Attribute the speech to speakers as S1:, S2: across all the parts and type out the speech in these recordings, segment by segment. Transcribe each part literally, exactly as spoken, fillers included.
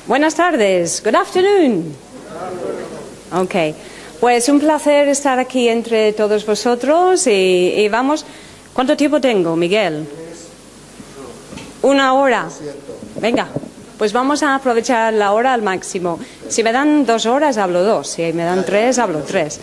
S1: Buenas tardes. Good afternoon. Ok. Pues un placer estar aquí entre todos vosotros y, y vamos... ¿Cuánto tiempo tengo, Miguel? Una hora. Venga, pues vamos a aprovechar la hora al máximo. Si me dan dos horas, hablo dos. Si me dan tres, hablo tres.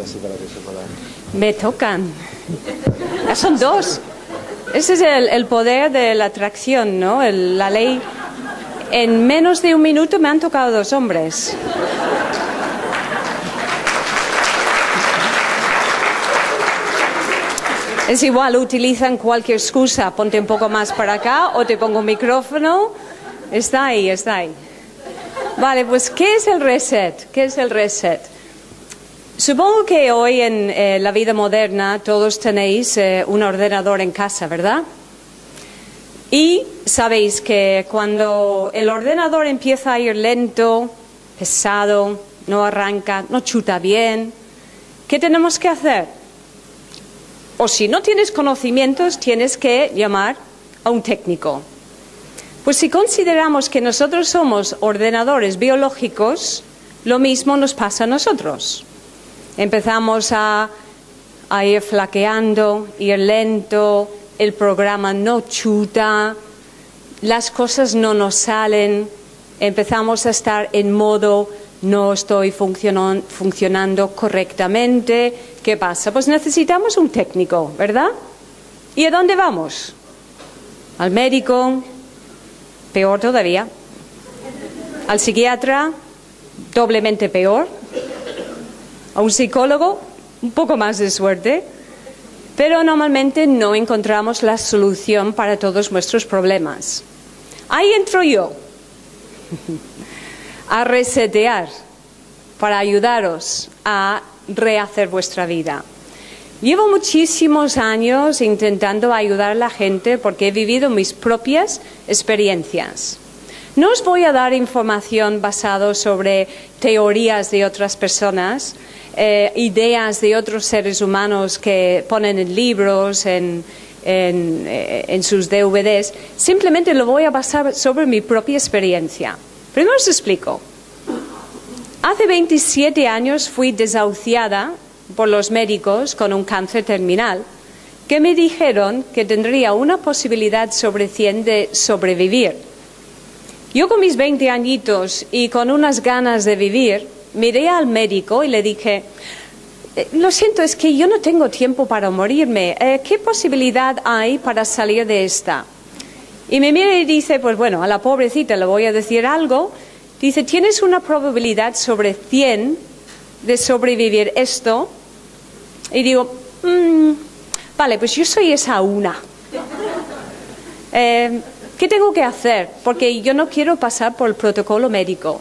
S1: Me tocan. Ya son dos. Ese es el, el poder de la atracción, ¿no? El, la ley... En menos de un minuto me han tocado dos hombres. Es igual, utilizan cualquier excusa. Ponte un poco más para acá o te pongo un micrófono. Está ahí, está ahí. Vale, pues ¿qué es el reset? ¿Qué es el reset? Supongo que hoy en eh, la vida moderna todos tenéis eh, un ordenador en casa, ¿verdad? Y sabéis que cuando el ordenador empieza a ir lento, pesado, no arranca, no chuta bien, ¿qué tenemos que hacer? O si no tienes conocimientos, tienes que llamar a un técnico. Pues si consideramos que nosotros somos ordenadores biológicos, lo mismo nos pasa a nosotros. Empezamos a, a ir flaqueando, ir lento, el programa no chuta, las cosas no nos salen, empezamos a estar en modo no estoy funcionan, funcionando correctamente. ¿Qué pasa? Pues necesitamos un técnico, ¿verdad? ¿Y a dónde vamos? Al médico, peor todavía. Al psiquiatra, doblemente peor. A un psicólogo, un poco más de suerte. Pero normalmente no encontramos la solución para todos nuestros problemas. Ahí entro yo, a resetear, para ayudaros a rehacer vuestra vida. Llevo muchísimos años intentando ayudar a la gente porque he vivido mis propias experiencias. No os voy a dar información basada sobre teorías de otras personas, Eh, ideas de otros seres humanos que ponen en libros, en, en, eh, en sus D V Ds. Simplemente lo voy a basar sobre mi propia experiencia. Primero os explico. Hace veintisiete años fui desahuciada por los médicos con un cáncer terminal que me dijeron que tendría una posibilidad sobre cien de sobrevivir. Yo con mis veinte añitos y con unas ganas de vivir, miré al médico y le dije, lo siento, es que yo no tengo tiempo para morirme, eh, ¿qué posibilidad hay para salir de esta? Y me mira y dice, pues bueno, a la pobrecita le voy a decir algo, dice, tienes una probabilidad sobre cien de sobrevivir esto, y digo, mmm, vale, pues yo soy esa una. Eh, ¿qué tengo que hacer? Porque yo no quiero pasar por el protocolo médico.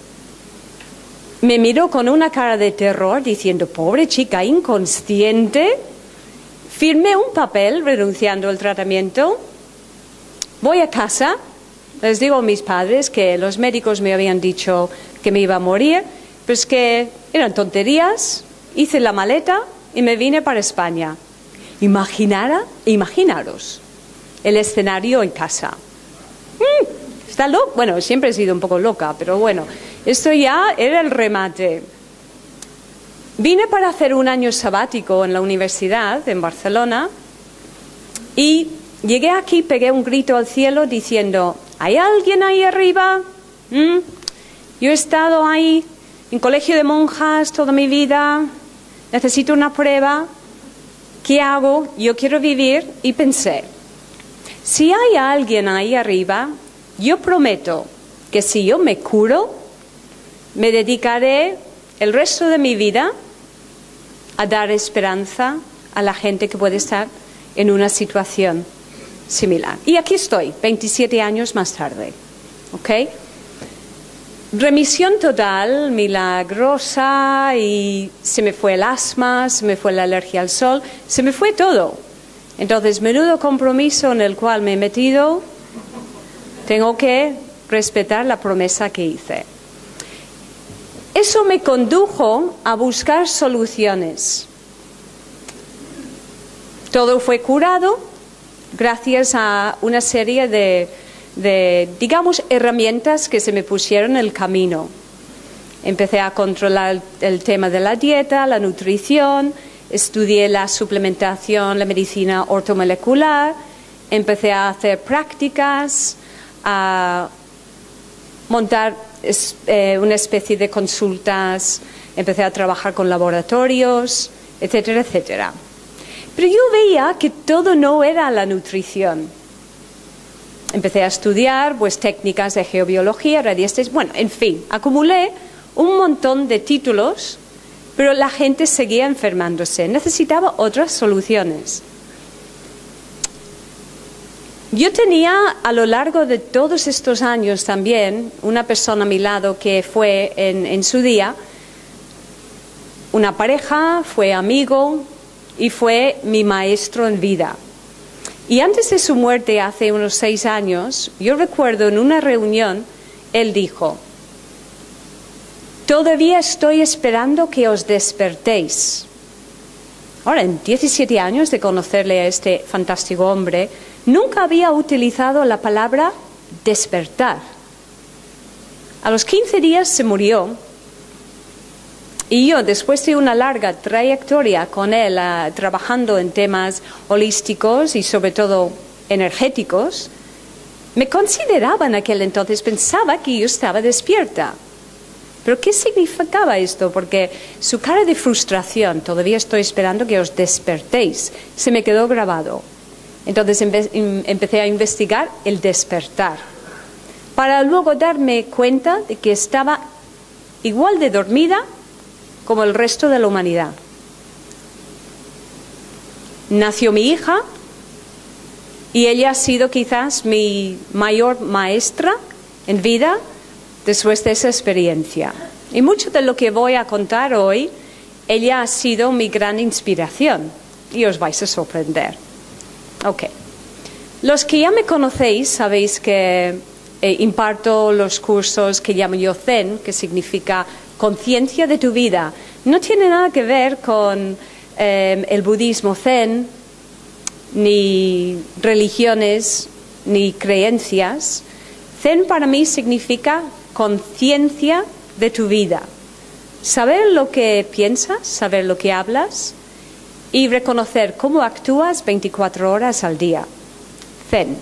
S1: Me miró con una cara de terror diciendo, pobre chica, inconsciente. Firmé un papel renunciando al tratamiento. Voy a casa, les digo a mis padres que los médicos me habían dicho que me iba a morir, pues que eran tonterías. Hice la maleta y me vine para España. Imaginara, imaginaros el escenario en casa. Mm, ¿Está loco? Bueno, siempre he sido un poco loca, pero bueno. Esto ya era el remate. Vine para hacer un año sabático en la universidad en Barcelona y llegué aquí, pegué un grito al cielo diciendo, ¿hay alguien ahí arriba? ¿Mm? Yo he estado ahí en colegio de monjas toda mi vida, necesito una prueba, ¿qué hago? Yo quiero vivir y pensé, si hay alguien ahí arriba, yo prometo que si yo me curo, me dedicaré el resto de mi vida a dar esperanza a la gente que puede estar en una situación similar. Y aquí estoy, veintisiete años más tarde. ¿Ok? Remisión total, milagrosa, y se me fue el asma, se me fue la alergia al sol, se me fue todo. Entonces, menudo compromiso en el cual me he metido, tengo que respetar la promesa que hice. Eso me condujo a buscar soluciones. Todo fue curado gracias a una serie de de, digamos, herramientas que se me pusieron en el camino. Empecé a controlar el tema de la dieta, la nutrición, estudié la suplementación, la medicina ortomolecular, empecé a hacer prácticas, a montar eh, una especie de consultas, empecé a trabajar con laboratorios, etcétera, etcétera. Pero yo veía que todo no era la nutrición. Empecé a estudiar pues, técnicas de geobiología, radiestes, bueno, en fin, acumulé un montón de títulos, pero la gente seguía enfermándose, necesitaba otras soluciones. Yo tenía a lo largo de todos estos años también una persona a mi lado que fue en, en su día una pareja, fue amigo y fue mi maestro en vida. Y antes de su muerte, hace unos seis años, yo recuerdo en una reunión, él dijo: todavía estoy esperando que os despertéis. Ahora, en diecisiete años de conocerle a este fantástico hombre, nunca había utilizado la palabra despertar. A los quince días se murió y yo, después de una larga trayectoria con él, uh, trabajando en temas holísticos y sobre todo energéticos, me consideraba en aquel entonces, pensaba que yo estaba despierta. ¿Pero qué significaba esto? Porque su cara de frustración, todavía estoy esperando que os despertéis, se me quedó grabado. Entonces empe empecé a investigar el despertar, para luego darme cuenta de que estaba igual de dormida como el resto de la humanidad. Nació mi hija y ella ha sido quizás mi mayor maestra en vida después de esa experiencia. Y mucho de lo que voy a contar hoy, ella ha sido mi gran inspiración y os vais a sorprender. Ok. Los que ya me conocéis sabéis que eh, imparto los cursos que llamo yo Zen, que significa conciencia de tu vida. No tiene nada que ver con eh, el budismo Zen, ni religiones, ni creencias. Zen para mí significa conciencia de tu vida. Saber lo que piensas, saber lo que hablas y reconocer cómo actúas veinticuatro horas al día. Zen.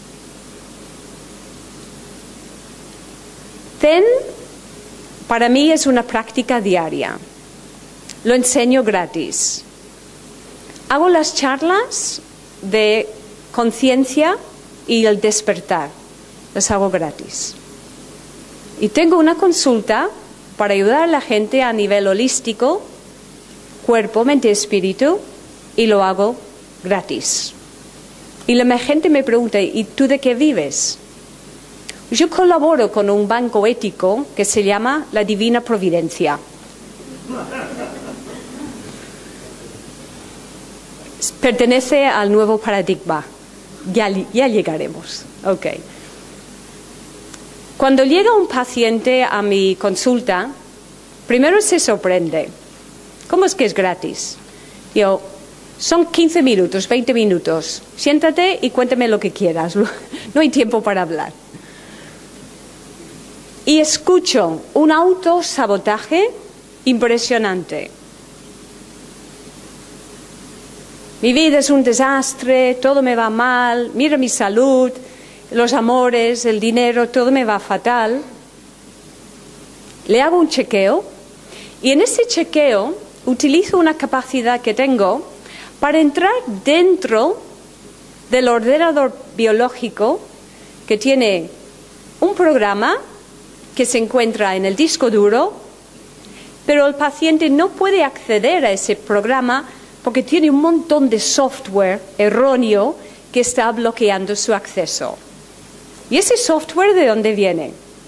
S1: Zen para mí es una práctica diaria. Lo enseño gratis. Hago las charlas de conciencia y el despertar. Las hago gratis. Y tengo una consulta para ayudar a la gente a nivel holístico, cuerpo, mente, espíritu, y lo hago gratis. Y la gente me pregunta, ¿y tú de qué vives? Yo colaboro con un banco ético que se llama La Divina Providencia. Pertenece al nuevo paradigma. Ya, ya llegaremos. Ok. Cuando llega un paciente a mi consulta, primero se sorprende. ¿Cómo es que es gratis? Yo, son quince minutos, veinte minutos. Siéntate y cuéntame lo que quieras. No hay tiempo para hablar. Y escucho un autosabotaje impresionante. Mi vida es un desastre, todo me va mal, mira mi salud, los amores, el dinero, todo me va fatal. Le hago un chequeo y en ese chequeo utilizo una capacidad que tengo para entrar dentro del ordenador biológico que tiene un programa que se encuentra en el disco duro, pero el paciente no puede acceder a ese programa porque tiene un montón de software erróneo que está bloqueando su acceso. ¿Y ese software de dónde viene?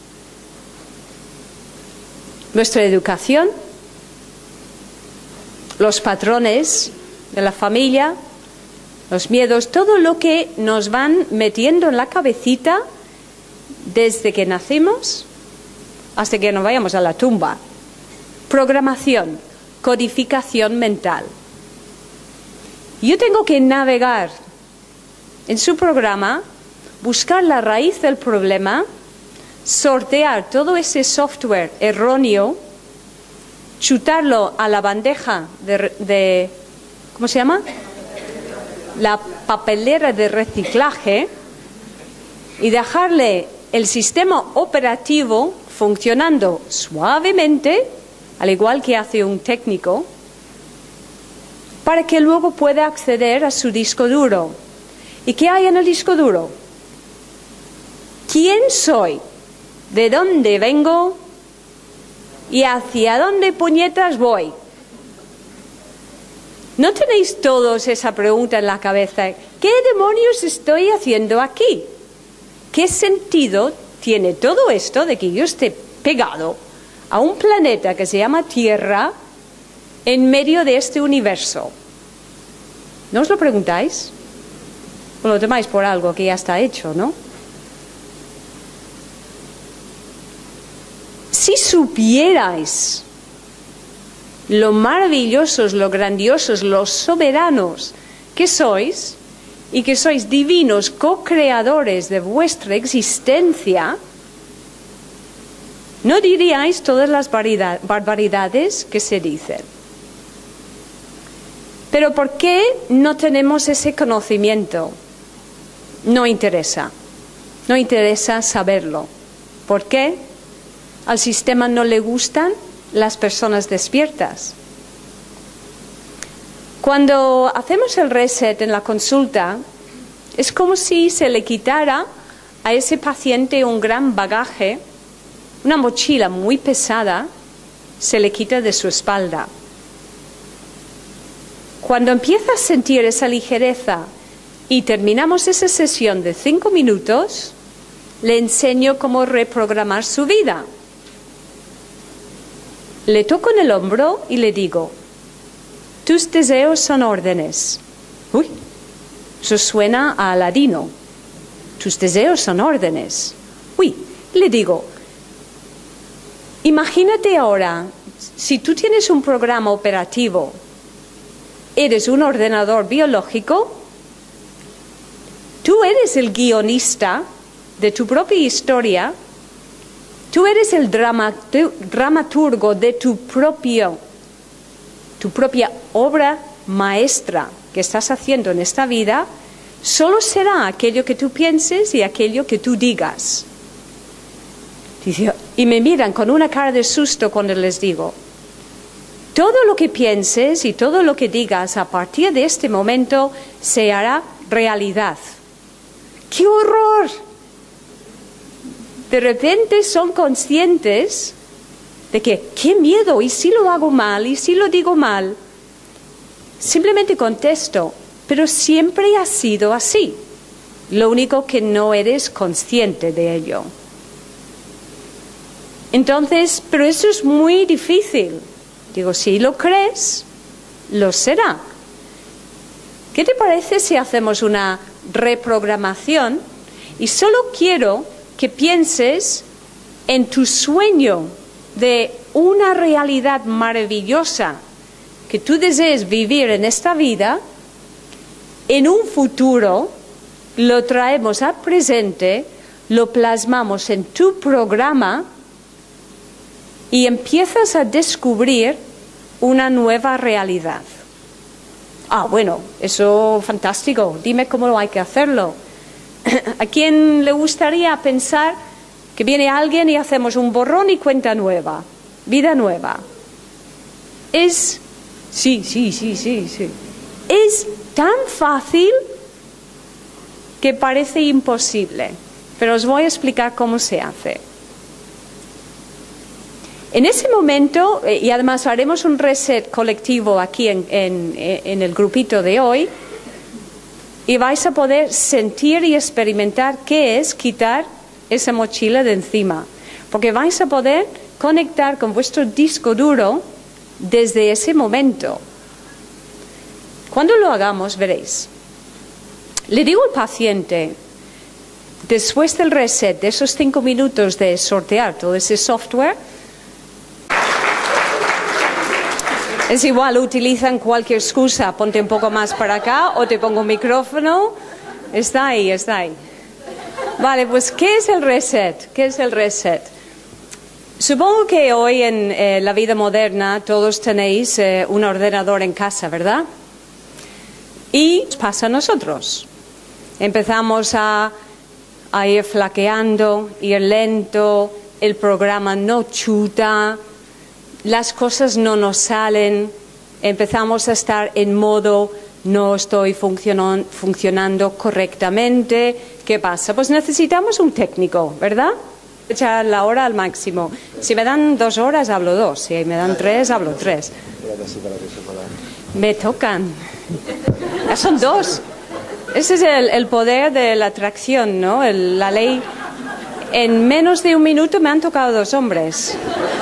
S1: Nuestra educación, los patrones de la familia, los miedos, todo lo que nos van metiendo en la cabecita desde que nacimos hasta que nos vayamos a la tumba. Programación, codificación mental. Yo tengo que navegar en su programa buscar la raíz del problema, sortear todo ese software erróneo, chutarlo a la bandeja de, de ¿cómo se llama? La papelera de reciclaje y dejarle el sistema operativo funcionando suavemente, al igual que hace un técnico, para que luego pueda acceder a su disco duro. ¿Y qué hay en el disco duro? ¿Quién soy? ¿De dónde vengo? ¿Y hacia dónde puñetas voy? ¿No tenéis todos esa pregunta en la cabeza? ¿Qué demonios estoy haciendo aquí? ¿Qué sentido tiene todo esto de que yo esté pegado a un planeta que se llama Tierra en medio de este universo? ¿No os lo preguntáis? O lo tomáis por algo que ya está hecho, ¿no? Si supierais lo maravillosos, lo grandiosos, los soberanos que sois y que sois divinos co-creadores de vuestra existencia, no diríais todas las barbaridades que se dicen. Pero ¿por qué no tenemos ese conocimiento? No interesa. No interesa saberlo. ¿Por qué? Al sistema no le gustan las personas despiertas. Cuando hacemos el reset en la consulta, es como si se le quitara a ese paciente un gran bagaje, una mochila muy pesada, se le quita de su espalda. Cuando empieza a sentir esa ligereza y terminamos esa sesión de cinco minutos, le enseño cómo reprogramar su vida. Le toco en el hombro y le digo, tus deseos son órdenes. Uy, eso suena a Aladino. Tus deseos son órdenes. Uy, le digo, imagínate ahora, si tú tienes un programa operativo, eres un ordenador biológico, tú eres el guionista de tu propia historia. Tú eres el dramaturgo de tu, propio, tu propia obra maestra que estás haciendo en esta vida. Solo será aquello que tú pienses y aquello que tú digas. Y me miran con una cara de susto cuando les digo, todo lo que pienses y todo lo que digas a partir de este momento se hará realidad. ¡Qué horror! De repente son conscientes de que, ¡qué miedo! ¿Y si lo hago mal? ¿Y si lo digo mal? Simplemente contesto, pero siempre ha sido así. Lo único que no eres consciente de ello. Entonces, pero eso es muy difícil. Digo, si lo crees, lo será. ¿Qué te parece si hacemos una reprogramación? Y solo quiero que pienses en tu sueño de una realidad maravillosa que tú desees vivir en esta vida, en un futuro, lo traemos al presente, lo plasmamos en tu programa y empiezas a descubrir una nueva realidad. Ah, bueno, eso fantástico, dime cómo hay que hacerlo. ¿A quién le gustaría pensar que viene alguien y hacemos un borrón y cuenta nueva? Vida nueva. Es, sí, sí, sí, sí, sí. Es tan fácil que parece imposible, pero os voy a explicar cómo se hace. En ese momento, y además haremos un reset colectivo aquí en, en, en el grupito de hoy, y vais a poder sentir y experimentar qué es quitar esa mochila de encima. Porque vais a poder conectar con vuestro disco duro desde ese momento. Cuando lo hagamos, veréis. Le digo al paciente, después del reset, de esos cinco minutos de sortear todo ese software, es igual, utilizan cualquier excusa, ponte un poco más para acá o te pongo un micrófono, está ahí, está ahí. Vale, pues ¿qué es el reset? ¿Qué es el reset? Supongo que hoy en eh, la vida moderna todos tenéis eh, un ordenador en casa, ¿verdad? Y nos pasa a nosotros. Empezamos a, a ir flaqueando, ir lento, el programa no chuta, las cosas no nos salen, empezamos a estar en modo no estoy funcionan, funcionando correctamente. ¿Qué pasa? Pues necesitamos un técnico, ¿verdad? Echar la hora al máximo. Si me dan dos horas, hablo dos. Si me dan tres, hablo tres. Me tocan. Ya son dos. Ese es el, el poder de la atracción, ¿no? El, la ley. En menos de un minuto me han tocado dos hombres.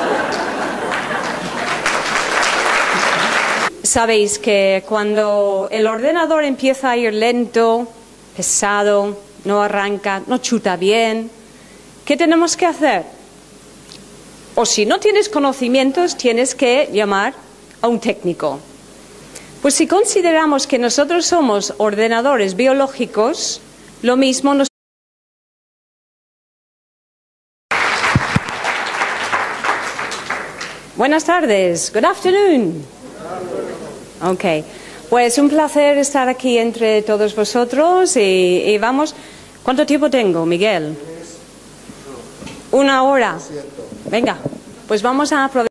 S1: Sabéis que cuando el ordenador empieza a ir lento, pesado, no arranca, no chuta bien, ¿qué tenemos que hacer? O si no tienes conocimientos, tienes que llamar a un técnico. Pues si consideramos que nosotros somos ordenadores biológicos, lo mismo nos... Buenas tardes. Good afternoon. Ok. Pues un placer estar aquí entre todos vosotros y, y vamos... ¿Cuánto tiempo tengo, Miguel? Una hora. Venga, pues vamos a aprovechar.